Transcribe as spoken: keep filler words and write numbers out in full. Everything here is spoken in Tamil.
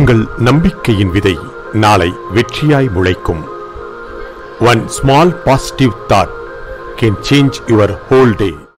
உங்கள் நம்பிக்கையின் விதை நாளை வெற்றியாய் முளைக்கும். One small positive thought can change your whole day.